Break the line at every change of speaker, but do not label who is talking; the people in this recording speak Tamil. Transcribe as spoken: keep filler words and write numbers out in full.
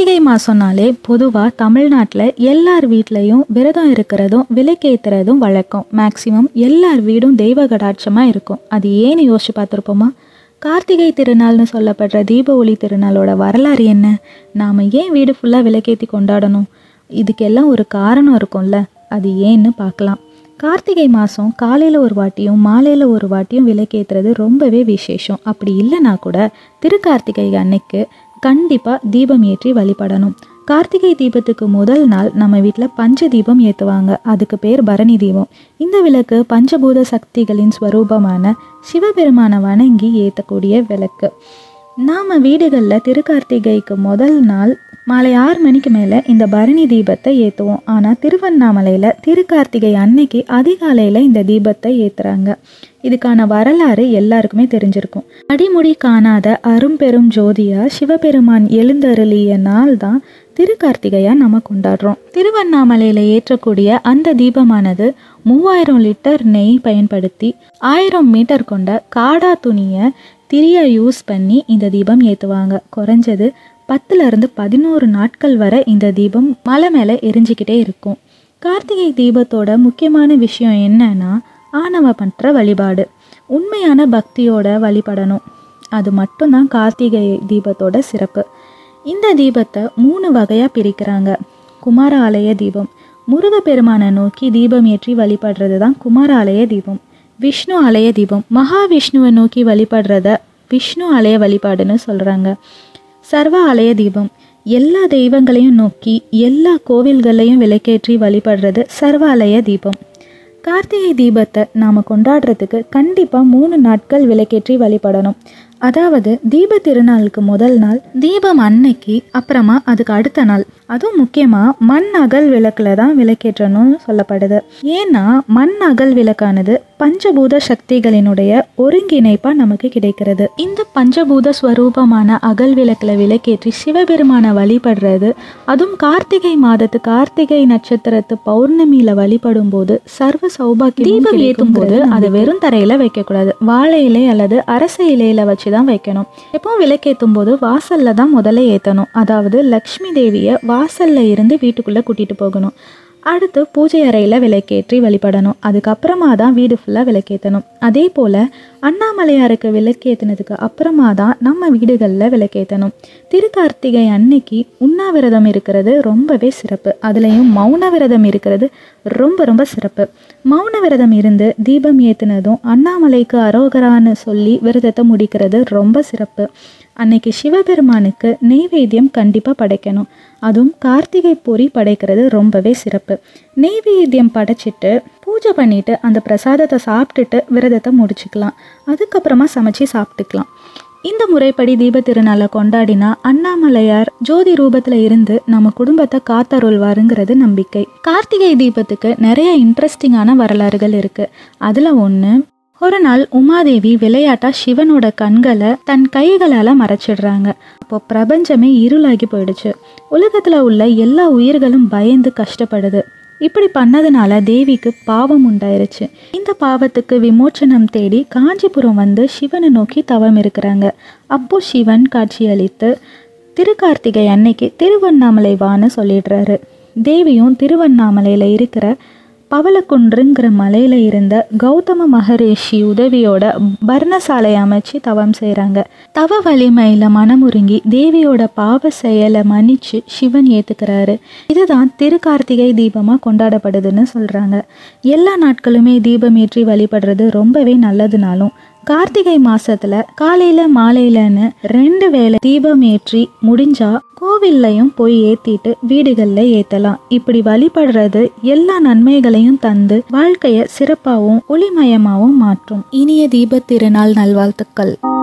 கார்த்திகை மாசம்னாலே பொதுவாக தமிழ்நாட்டில் எல்லார் வீட்லேயும் விரதம் இருக்கிறதும் விளக்கேற்றுறதும் வழக்கம். மேக்சிமம் எல்லார் வீடும் தெய்வ கடாட்சமாக இருக்கும். அது ஏன்னு யோசிச்சு பார்த்துருப்போமா? கார்த்திகை திருநாள்னு சொல்லப்படுற தீப ஒளி திருநாளோட வரலாறு என்ன? நாம் ஏன் வீடு ஃபுல்லாக விளக்கேற்றி கொண்டாடணும்? இதுக்கெல்லாம் ஒரு காரணம் இருக்கும்ல, அது ஏன்னு பார்க்கலாம். கார்த்திகை மாதம் காலையில் ஒரு வாட்டியும் மாலையில் ஒரு வாட்டியும் விளக்கேற்றுறது ரொம்பவே விசேஷம். அப்படி இல்லைனா கூட திருக்கார்த்திகை அன்னைக்கு கண்டிப்பாக தீபம் ஏற்றி வழிபடணும். கார்த்திகை தீபத்துக்கு முதல் நாள் நம்ம வீட்டில் பஞ்ச தீபம் ஏற்றுவாங்க. அதுக்கு பேர் பரணி தீபம். இந்த விளக்கு பஞ்சபூத சக்திகளின் ஸ்வரூபமான சிவபெருமானை வணங்கி ஏற்றக்கூடிய விளக்கு. நாம் வீடுகளில் திருக்கார்த்திகைக்கு முதல் நாள் மாலை ஆறு மணிக்கு மேலே இந்த பரணி தீபத்தை ஏற்றுவோம். ஆனால் திருவண்ணாமலையில் திருக்கார்த்திகை அன்னைக்கு அதிகாலையில் இந்த தீபத்தை ஏற்றுறாங்க. இதுக்கான வரலாறு எல்லாருக்குமே தெரிஞ்சிருக்கும். அடிமுடி காணாத அரும்பெரும் ஜோதியா சிவபெருமான் எழுந்தருளிய நாள் தான் திருக்கார்த்திகையாக நம்ம கொண்டாடுறோம். திருவண்ணாமலையில் ஏற்றக்கூடிய அந்த தீபமானது மூவாயிரம் லிட்டர் நெய் பயன்படுத்தி ஆயிரம் மீட்டர் கொண்ட காடா துணியை திரியா யூஸ் பண்ணி இந்த தீபம் ஏற்றுவாங்க. குறைஞ்சது பத்துலேருந்து பதினோரு நாட்கள் வரை இந்த தீபம் மலை மேலே எரிஞ்சிக்கிட்டே இருக்கும். கார்த்திகை தீபத்தோட முக்கியமான விஷயம் என்னன்னா ஆணவ பண்ணுற வழிபாடு. உண்மையான பக்தியோட வழிபடணும். அது மட்டும்தான் கார்த்திகை தீபத்தோட சிறப்பு. இந்த தீபத்தை மூணு வகையாக பிரிக்கிறாங்க. குமார ஆலய தீபம், முருகப்பெருமானை நோக்கி தீபம் ஏற்றி வழிபடுறது தான் குமார ஆலய தீபம். விஷ்ணு ஆலய தீபம், மகாவிஷ்ணுவை நோக்கி வழிபடுறத விஷ்ணு ஆலய வழிபாடுன்னு சொல்கிறாங்க. சர்வ ஆலய தீபம், எல்லா தெய்வங்களையும் நோக்கி எல்லா கோவில்களையும் விளக்கேற்றி வழிபடுறது சர்வாலய தீபம். கார்த்திகை தீபத்தை நாம் கொண்டாடுறதுக்கு கண்டிப்பாக மூணு நாட்கள் விளக்கேற்றி வழிபடணும். அதாவது தீப திருநாளுக்கு முதல் நாள், தீபம் அன்னைக்கு, அப்புறமா அதுக்கு அடுத்த நாள். அதுவும் முக்கியமாக மண் அகல் விளக்கில் தான் விளக்கேற்றணும்னு சொல்லப்படுது. ஏன்னா மண் அகல் விளக்கானது பஞ்சபூத சக்திகளினுடைய ஒருங்கிணைப்பாக நமக்கு கிடைக்கிறது. இந்த பஞ்சபூத ஸ்வரூபமான அகல் விளக்கில் விளக்கேற்றி சிவபெருமானை வழிபடுறது, அதுவும் கார்த்திகை மாதத்து கார்த்திகை நட்சத்திரத்து பௌர்ணமியில் வழிபடும் போது சர்வ சௌபாக்கியம். தீபம் ஏற்றும் போது அது வெறும் தரையில் வைக்கக்கூடாது. வாழை இலை அல்லது அரச இலையில வச்சு தான் வைக்கணும். எப்பவும் விளக்கேற்றும் போது வாசல்ல தான் முதல்ல ஏற்றணும். அதாவது லக்ஷ்மி தேவியை வாசல்ல இருந்து வீட்டுக்குள்ளே கூட்டிகிட்டு போகணும். அடுத்து பூஜை அறையில் விளக்கேற்றி வழிபடணும். அதுக்கப்புறமா தான் வீடு ஃபுல்லாக விளக்கேற்றணும். அதே போல் அண்ணாமலையாருக்கு விளக்கேற்றினதுக்கு அப்புறமா தான் நம்ம வீடுகளில் விளக்கேற்றணும். திருக்கார்த்திகை அன்னைக்கு உண்ணாவிரதம் இருக்கிறது ரொம்பவே சிறப்பு. அதுலேயும் மௌன விரதம் இருக்கிறது ரொம்ப ரொம்ப சிறப்பு. மௌன விரதம் இருந்து தீபம் ஏற்றினதும் அண்ணாமலைக்கு அரோகரான்னு சொல்லி விரதத்தை முடிக்கிறது ரொம்ப சிறப்பு. அன்னைக்கு சிவபெருமானுக்கு நெய்வேத்தியம் கண்டிப்பாக படைக்கணும். அதுவும் கார்த்திகை பொரி படைக்கிறது ரொம்பவே சிறப்பு. நெய்வேத்தியம் படைச்சிட்டு பூஜை பண்ணிட்டு அந்த பிரசாதத்தை சாப்பிட்டுட்டு விரதத்தை முடிச்சுக்கலாம். அதுக்கப்புறமா சமைச்சு சாப்பிட்டுக்கலாம். இந்த முறைப்படி தீப திருநாளை கொண்டாடினா அண்ணாமலையார் ஜோதி ரூபத்தில் இருந்து நம்ம குடும்பத்தை காத்தருள்வாருங்கிறது நம்பிக்கை. கார்த்திகை தீபத்துக்கு நிறைய இன்ட்ரெஸ்டிங்கான வரலாறுகள் இருக்குது. அதில் ஒன்று, ஒரு நாள் உமாதேவி விளையாட்டா சிவனோட கண்களை தன் கைகளால் மறைச்சிடுறாங்க. அப்போ பிரபஞ்சமே இருளாகி போயிடுச்சு. உலகத்தில் உள்ள எல்லா உயிர்களும் பயந்து கஷ்டப்படுது. இப்படி பண்ணதுனால தேவிக்கு பாவம் உண்டாயிருச்சு. இந்த பாவத்துக்கு விமோச்சனம் தேடி காஞ்சிபுரம் வந்து சிவனை நோக்கி தவம் இருக்கிறாங்க. அப்போ சிவன் காட்சியளித்து திருக்கார்த்திகை அன்னைக்கு திருவண்ணாமலை வான்னு சொல்லிடுறாரு. தேவியும் திருவண்ணாமலையில் இருக்கிற பவளக்குன்றுங்கிற மலையில் இருந்த கௌதம மகரிஷி உதவியோட பர்ணசாலை அமைச்சு தவம் செய்கிறாங்க. தவ வலிமையில் மனமுருங்கி தேவியோட பாவ செயலை மன்னிச்சு சிவன் ஏற்றுக்கிறாரு. இதுதான் திருக்கார்த்திகை தீபமாக கொண்டாடப்படுதுன்னு சொல்கிறாங்க. எல்லா நாட்களுமே தீபம் ஏற்றி வழிபடுறது ரொம்பவே நல்லதுனாலும் கார்த்திகை மாசத்துல காலையில மாலையிலன்னு ரெண்டு வேளை தீபம் ஏற்றி முடிஞ்சா கோவில்லையும் போய் ஏத்திட்டு வீடுகள்ல ஏத்தலாம். இப்படி வழிபடுறது எல்லா நன்மைகளையும் தந்து வாழ்க்கைய சிறப்பாகவும் ஒளிமயமாகவும் மாற்றும். இனிய தீப திருநாள் நல்வாழ்த்துக்கள்.